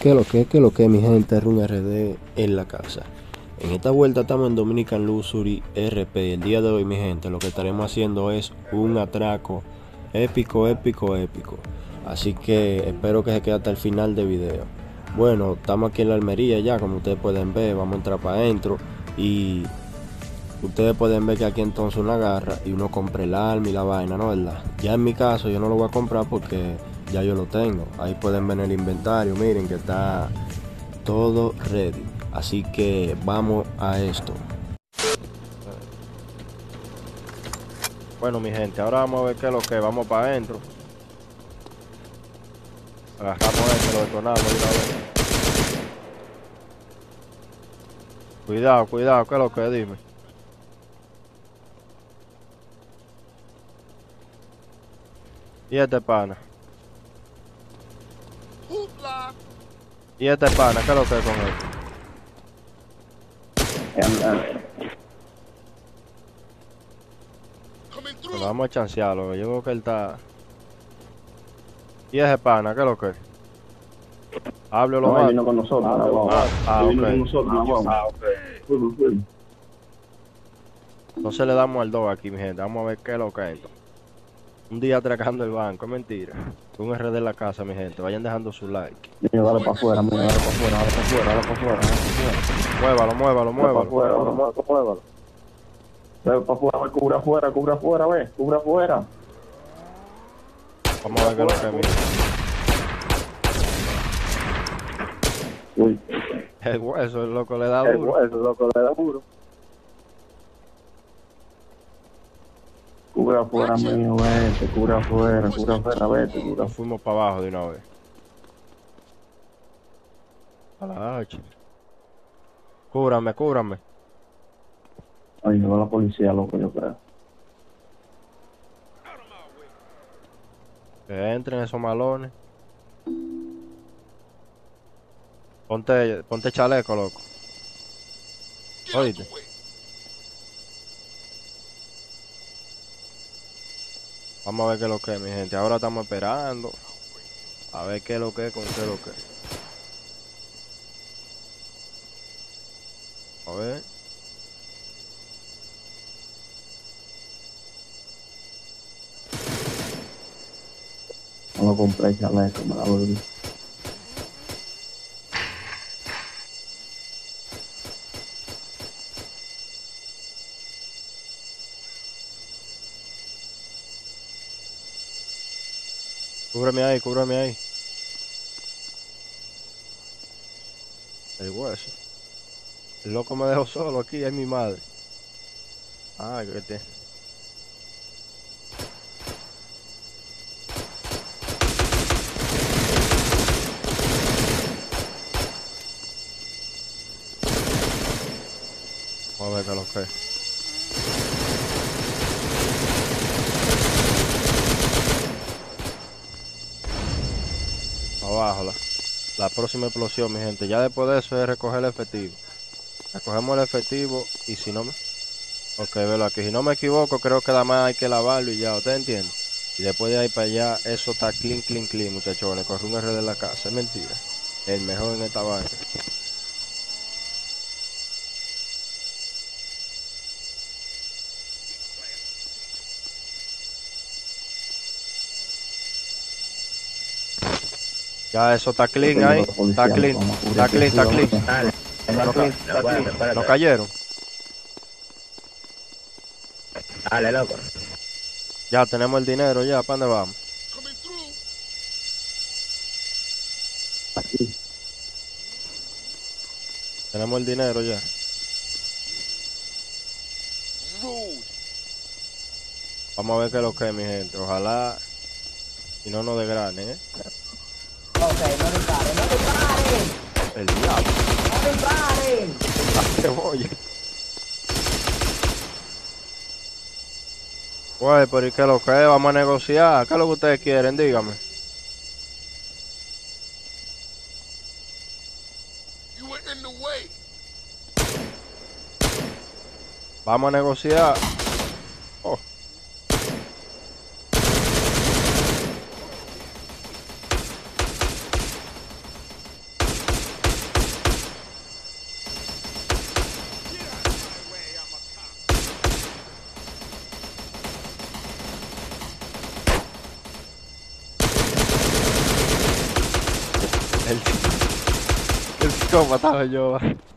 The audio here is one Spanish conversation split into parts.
¿Qué lo que mi gente? Run RD en la casa. En esta vuelta estamos en Dominican Luxury RP. El día de hoy, mi gente, lo que estaremos haciendo es un atraco épico. Así que espero que se quede hasta el final del video. Bueno, estamos aquí en la Almería ya, como ustedes pueden ver. Vamos a entrar para adentro y ustedes pueden ver que aquí entonces uno agarra y uno compra el arma y la vaina, ¿no? ¿Verdad? Ya en mi caso yo no lo voy a comprar porque ya yo lo tengo. Ahí pueden ver el inventario, miren que está todo ready. Así que vamos a esto. Bueno, mi gente, ahora vamos a ver qué es lo que vamos para adentro. Agarramos esto, lo detonamos de una vez. Cuidado, ¿qué es lo que? Dime. ¿Y este pana? ¿Y este pana? ¿Qué es lo que es con él? Bueno, vamos a chancearlo, yo creo que él está... ¿Y ese pana? ¿Qué es lo que es? Háblelo No, él más. vino con nosotros. Él vino con nosotros. Fuimos. Entonces le damos al 2 aquí, mi gente. Vamos a ver qué es lo que es esto. Un día atracando el banco, es mentira. Un RD en la casa, mi gente. Vayan dejando su like. Mira, dale para afuera, dale para afuera. Muévalo. Dale para afuera, cubre afuera, ve, cubre afuera. Vamos a ver qué es lo que es, mi gente. Uy, El hueso, el loco le da duro. eso es lo que le da duro. Cubre afuera, mío, vete, cubre afuera, vete, Nos fuimos para abajo de una vez. A la H. Cúbrame. Ay, llegó la policía, loco, yo creo. Que entren esos malones. Ponte chaleco, loco. Oíste. Vamos a ver qué es lo que es, mi gente. Ahora estamos esperando. A ver qué es lo que es, con qué es lo que es. A ver. No lo compré, chaleco, me la volví. Cúbreme ahí. El hueso. El loco me dejó solo aquí, es mi madre. Ah, que te... Vamos a ver qué es lo que es. Abajo la próxima explosión, mi gente. Ya después de eso es recoger el efectivo. Recogemos el efectivo y si no me... Ok, velo aquí. Si no me equivoco, creo que nada más hay que lavarlo y ya. ¿Usted entiende? Y después de ahí para allá, eso está clean, muchachones. Corre un R de la casa. Es mentira. El mejor en esta vaina. Ya eso está clean ahí. Está clean. No cayeron. Dale, loco. Ya tenemos el dinero ya. ¿Para dónde vamos? Aquí. Tenemos el dinero ya. Vamos a ver qué es lo que es, mi gente. Ojalá y no nos desgranen, ¿eh? Ok, no disparen. El diablo. No disparen. ¿A qué voy? Güey, pero ¿y qué es lo que es? Vamos a negociar. ¿Qué es lo que ustedes quieren? Dígame. Vamos a negociar. Oh. ¿Cómo estaba yo?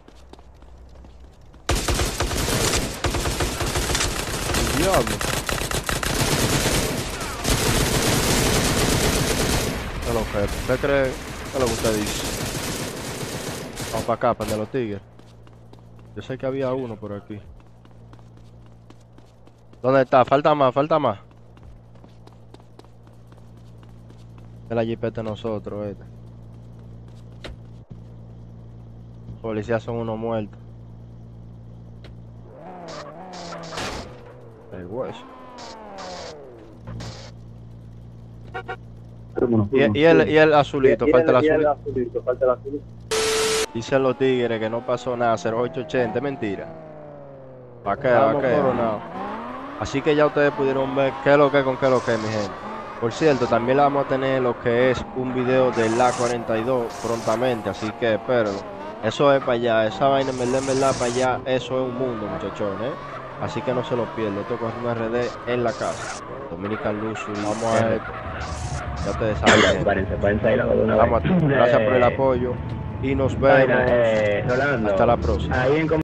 Diablo. ¿Qué es lo que? ¿Usted cree? ¿Qué es lo que usted dice? Vamos para acá, para el de los tigres. Yo sé que había uno por aquí. ¿Dónde está? Falta más, falta más. Es la jipeta de nosotros, este. Policías son unos muertos. El hueso. Y el azulito, falta el azulito. Dicen los tigres que no pasó nada, 0880, es mentira. ¿Para qué? ¿Para qué? Así que ya ustedes pudieron ver qué es lo que con qué es lo que, mi gente. Por cierto, también le vamos a tener lo que es un video del LA-42 prontamente, así que espérenlo. Eso es para allá, esa vaina en verdad para allá, eso es un mundo, muchachones, ¿eh? Así que no se lo pierdan, esto con un RD en la casa. Dominican Luxury, vamos a ver. Ya ustedes saben. Gracias por el apoyo y nos vemos. Rolando, Hasta la próxima. ahí en